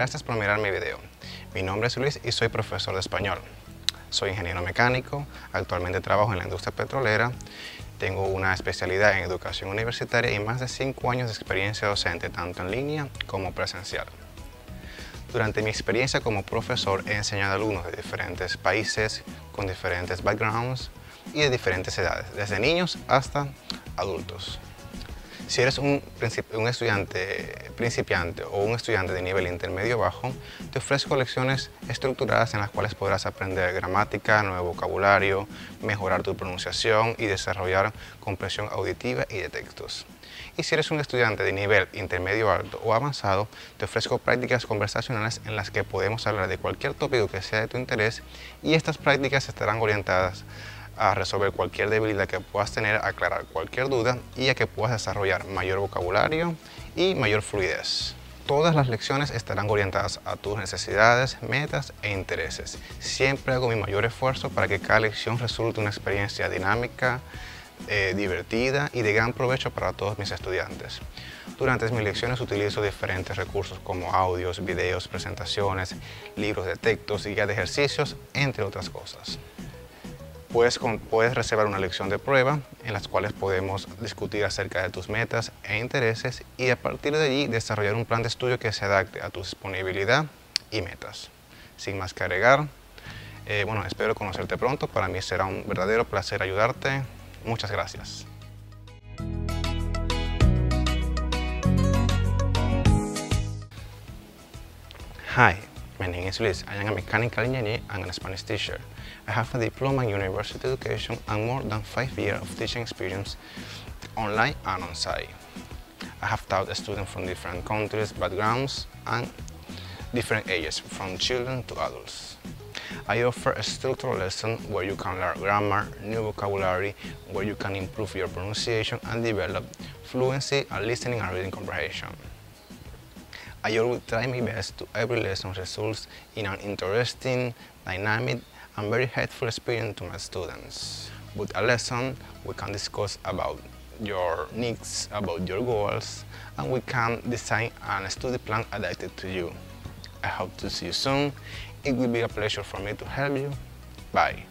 Gracias por mirar mi video. Mi nombre es Luis y soy profesor de español. Soy ingeniero mecánico, actualmente trabajo en la industria petrolera, tengo una especialidad en educación universitaria y más de 5 años de experiencia docente, tanto en línea como presencial. Durante mi experiencia como profesor he enseñado a alumnos de diferentes países, con diferentes backgrounds y de diferentes edades, desde niños hasta adultos. Si eres un estudiante principiante o un estudiante de nivel intermedio bajo, te ofrezco lecciones estructuradas en las cuales podrás aprender gramática, nuevo vocabulario, mejorar tu pronunciación y desarrollar comprensión auditiva y de textos. Y si eres un estudiante de nivel intermedio alto o avanzado, te ofrezco prácticas conversacionales en las que podemos hablar de cualquier tópico que sea de tu interés y estas prácticas estarán orientadas a resolver cualquier debilidad que puedas tener, aclarar cualquier duda y a que puedas desarrollar mayor vocabulario y mayor fluidez. Todas las lecciones estarán orientadas a tus necesidades, metas e intereses. Siempre hago mi mayor esfuerzo para que cada lección resulte una experiencia dinámica, divertida y de gran provecho para todos mis estudiantes. Durante mis lecciones utilizo diferentes recursos como audios, videos, presentaciones, libros de textos y guías de ejercicios, entre otras cosas. Puedes reservar una lección de prueba en las cuales podemos discutir acerca de tus metas e intereses y a partir de allí desarrollar un plan de estudio que se adapte a tu disponibilidad y metas. Sin más que agregar, espero conocerte pronto. Para mí será un verdadero placer ayudarte. Muchas gracias. Hi, my name is Luis. I am a mechanical engineer and a Spanish teacher. I have a diploma in university education and more than 5 years of teaching experience online and on-site. I have taught students from different countries, backgrounds, and different ages, from children to adults. I offer a structured lesson where you can learn grammar, new vocabulary, where you can improve your pronunciation and develop fluency and listening and reading comprehension. I always try my best to every lesson results in an interesting, dynamic, and very helpful experience to my students. With a lesson, we can discuss about your needs, about your goals, and we can design a study plan adapted to you. I hope to see you soon. It will be a pleasure for me to help you. Bye.